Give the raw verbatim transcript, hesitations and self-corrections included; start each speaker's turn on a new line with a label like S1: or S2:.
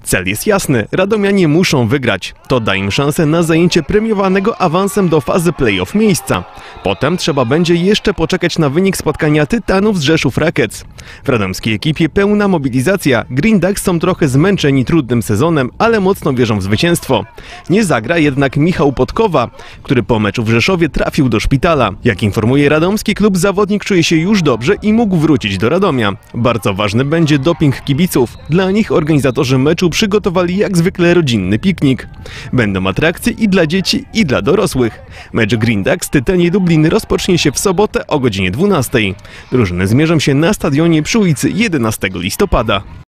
S1: Cel jest jasny, radomianie muszą wygrać. To da im szansę na zajęcie premiowanego awansem do fazy play-off miejsca. Potem trzeba będzie jeszcze poczekać na wynik spotkania Tytanów z Rzeszów Rackets. W radomskiej ekipie pełna mobilizacja. Green Ducks są trochę zmęczeni trudnym sezonem, ale mocno wierzą w zwycięstwo. Nie zagra jednak Michał Podkowa, który po meczu w Rzeszowie trafił do szpitala. Jak informuje radomski klub, zawodnik czuje się już dobrze i mógł wrócić do Radomia. Bardzo ważny będzie doping kibiców. Dla nich organizatorzy meczu przygotowali jak zwykle rodzinny piknik. Będą atrakcje i dla dzieci, i dla dorosłych. Mecz Green Ducks Tytani Lublin rozpocznie się w sobotę o godzinie dwunastej. Drużyny zmierzą się na stadionie przy ulicy jedenastego listopada.